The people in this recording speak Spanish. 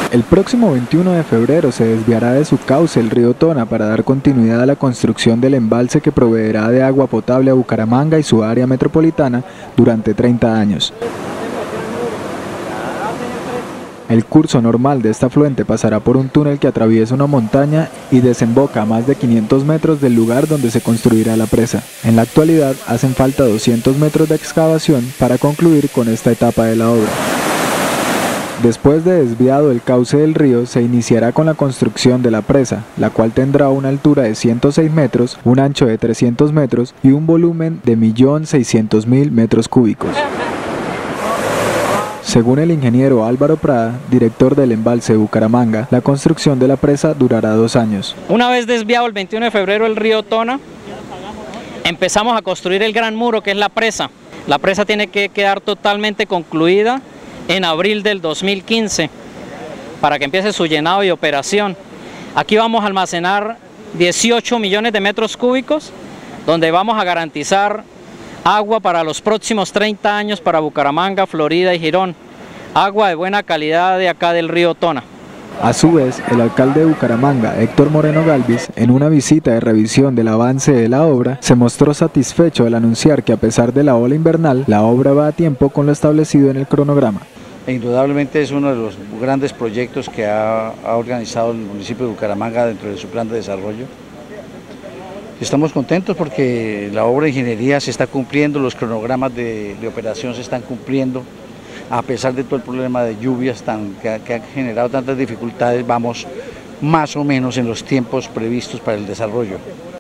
El próximo 21 de febrero se desviará de su cauce el río Tona para dar continuidad a la construcción del embalse que proveerá de agua potable a Bucaramanga y su área metropolitana durante 30 años. El curso normal de esta afluente pasará por un túnel que atraviesa una montaña y desemboca a más de 500 metros del lugar donde se construirá la presa. En la actualidad hacen falta 200 metros de excavación para concluir con esta etapa de la obra. Después de desviado el cauce del río, se iniciará con la construcción de la presa, la cual tendrá una altura de 106 metros, un ancho de 300 metros y un volumen de 1.600.000 metros cúbicos. Según el ingeniero Álvaro Prada, director del embalse de Bucaramanga, la construcción de la presa durará 2 años. Una vez desviado el 21 de febrero el río Tona, empezamos a construir el gran muro que es la presa. La presa tiene que quedar totalmente concluida en abril del 2015 para que empiece su llenado y operación. Aquí vamos a almacenar 18 millones de metros cúbicos, donde vamos a garantizar agua para los próximos 30 años para Bucaramanga, Florida y Girón. Agua de buena calidad de acá del río Tona. A su vez, el alcalde de Bucaramanga, Héctor Moreno Galvis, en una visita de revisión del avance de la obra, se mostró satisfecho al anunciar que a pesar de la ola invernal, la obra va a tiempo con lo establecido en el cronograma. Indudablemente es uno de los grandes proyectos que ha organizado el municipio de Bucaramanga dentro de su plan de desarrollo. Estamos contentos porque la obra de ingeniería se está cumpliendo, los cronogramas de operación se están cumpliendo, a pesar de todo el problema de lluvias que han generado tantas dificultades, vamos más o menos en los tiempos previstos para el desarrollo.